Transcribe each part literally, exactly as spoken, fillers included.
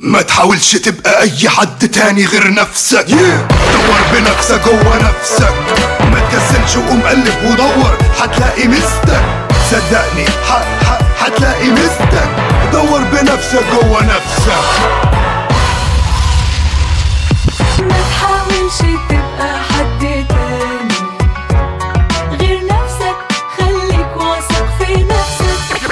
ما تحاولش تبقى اي حد تاني غير نفسك. دور بنفسك جوه نفسك، ما تكسلش وقوم قلب ودور هتلاقي مستك. صدقني هتلاقي مستك. دور بنفسك جوه نفسك. ما تحاولش تبقى حد تاني غير نفسك، خليك واثق في نفسك.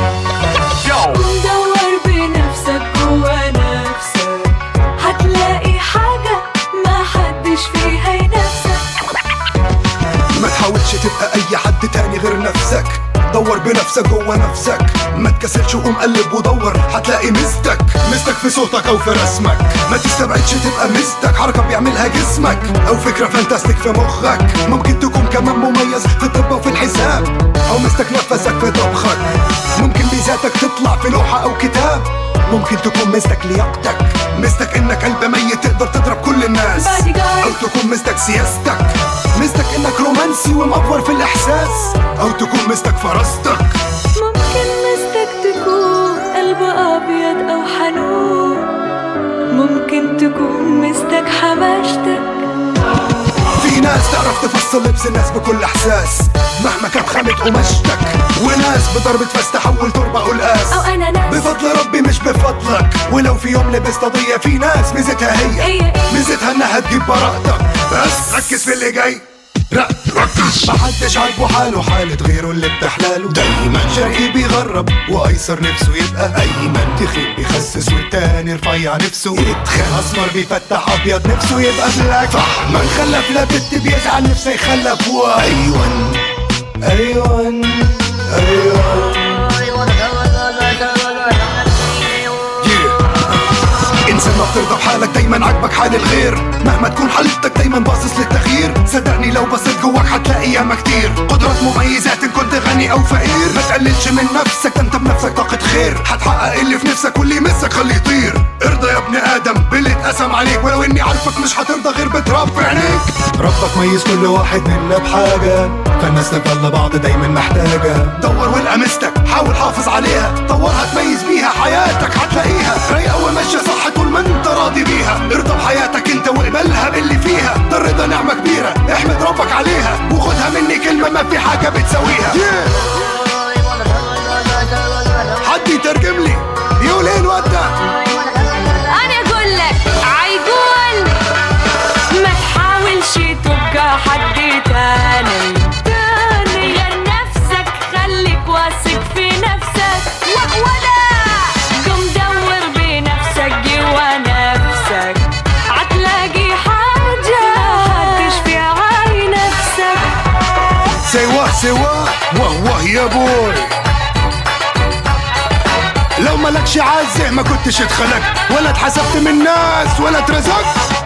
دور بنفسك جوا نفسك، هتلاقي حاجة ما حدش فيها ينافسك. ما تحاولش تبقى اي حد تاني غير نفسك. دور بنفسك جوه نفسك، ما تكسلش وقوم قلب ودور هتلاقي مستك. مستك في صوتك او في رسمك، ما تستبعدش تبقى مستك. حركة بيعملها جسمك او فكرة فانتاستيك في مخك. ممكن تكون كمان مميز في الطب وفي الحساب، او مستك نفسك في طبخك. ممكن ميزاتك تطلع في لوحة او كتاب. ممكن تكون مستك لياقتك، مستك انك قلب ميت تقدر تضرب كل الناس. او تكون مستك سياستك، مستك انك رومانسي ومأفور في الاحساس. او تكون مستك فراستك. ممكن مستك تكون قلب ابيض او حنون. ممكن تكون مستك حماشتك. في ناس تعرف تفصل لبس الناس بكل احساس مهما كانت خامة قماشتك. وناس بضربة فاس تحول تربة قلقاس. او انا ناس بفضل ربي مش بفضلك. ولو في يوم لبست قضية، في ناس ميزتها هي, هي ميزتها انها تجيب براءتك. بس ركز في اللي جاي، ركز. محدش عاجبه حاله حالة غيره اللي بتحلاله. دايما شرقي بيغرب وايسر نفسه يبقى ايمن. تخين بيخسس والتاني رفيع نفسه يتخن. اسمر بيفتح ابيض نفسه يبقى بلاك. فحما خلف لا بنت بيزعل نفسه يخلف. وايون ايون ايون انسان ما بترضى بحالك، دايما عاجبك حال الغير. مهما تكون حالتك دايما باصص للتغيير. صدقني لو بصيت جواك هتلاقي ياما كتير قدرات مميزات ان كنت غني او فقير. ما تقللش من نفسك، ده انت بنفسك طاقة خير. هتحقق اللي في نفسك واللي يمسك خليه يطير. ارضى يا ابن ادم باللي اتقسم عليك، ولو اني عارفك مش هترضى غير بتراب في عينيك. ربك ميز كل واحد منا بحاجة، فالناس تفضل بعض دايما محتاجة. دور والقى مستك، حاول حافظ عليها. طورها تميز بيها حياتك هتلاقيها رايقة وماشية صح طول ما انت راضي بيها. ارضى بحياتك انت واقبلها باللي فيها. ده الرضا نعمة كبيرة احمد ربك عليها، وخدها مني كلمة ما في حاجة بتساويها. yeah. حد يترجم لي يقول ايه الواد ده؟ انا اقول لك عيقول ما تحاولش تبقى حد تاني تاني غير نفسك. خليك واثق في نفسك. ولا قم دور بنفسك جوا نفسك، هتلاقي حاجة محدش فيها عاي نفسك. سوا سوا واه واه يا بوي. لو ملكش عزة ما كنتش اتخلقت، ولا اتحسبت من الناس ولا اترزقت.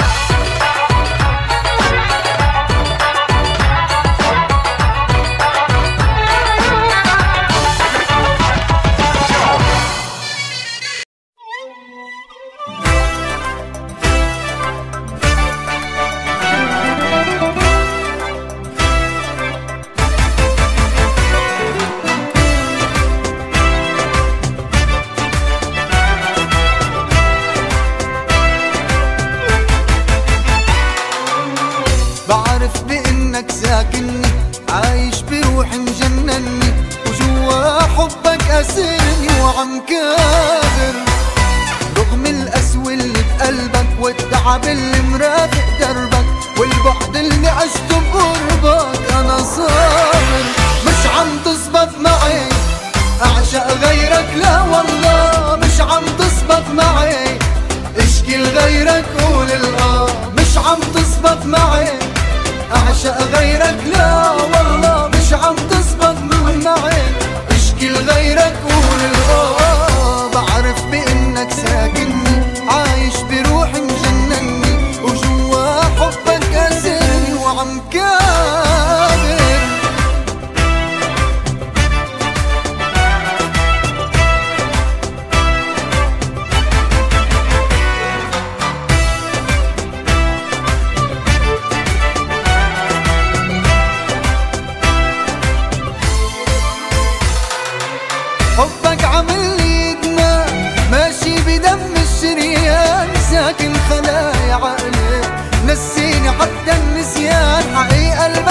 بعرف بإنك ساكنني، عايش بروحي مجنني، وجوا حبك أسرني وعم كابر. رغم القسوة اللي بقلبك والتعب اللي مرافق دربك، والبعد اللي عشته بقربك أنا صابر. مش عم تزبط معي أعشق غيرك، لا والله مش عم تزبط معي اشكي لغيرك قول الآه. مش عم تزبط معي أعشق غيرك، لا والله مش عم تزبط معي اشكي لغيرك قول الآه. بعرف بإنك ساكنني، عايش بروحي مجنني، وجوا حبك أسرني وعم كابر. حبك عامل لي ادمان، ماشي بدم الشريان.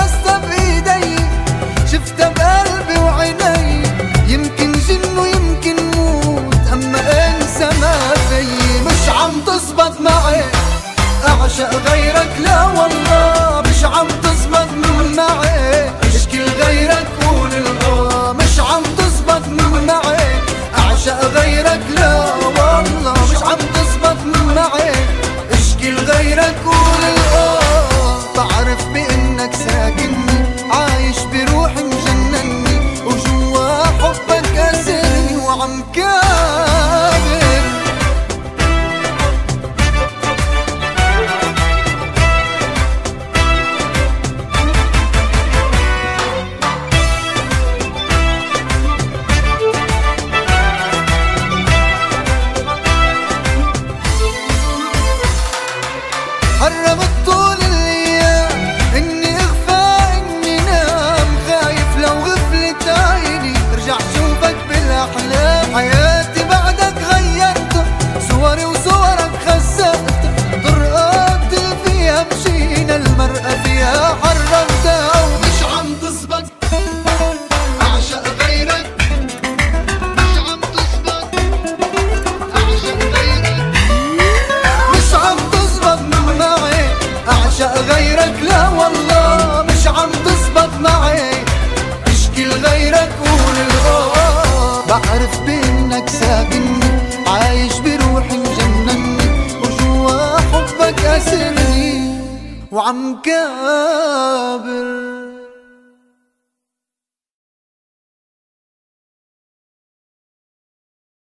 لمستها بايدي، شفتها بقلبي وعيني، يمكن جن ويمكن موت اما انسى ما في. مش عم تزبط معي اعشق غيرك، لا والله مش عم تزبط معي، اشكي لغيرك قول الاه. مش عم تزبط معي اعشق غيرك، لا والله مش عم تزبط معي، اشكي لغيرك قول الاه. بعرف بانك ساكنني، عايش بروحي مجنني، وجوا حبك اسرني وعم كابر. حرمت طول الايام اني اغفى اني نام، خايف لو غفلت عيني ارجع شوفك بالاحلام. حياتي بعدك غيرتها، صوري وصورك خسرتها، طرقات اللي فيها مشينا المرأة فيها حرمتها. ومش عم تزبط اعشق غيرك، مش عم تزبط اعشق غيرك، مش عم تزبط معي اعشق غيرك، لا والله مش عم تزبط معي، اشكي لغيرك قول الاه. بعرف بانك ساكنني، عايش بروحي مجنني، وجوا حبك اسرني وعم كابر.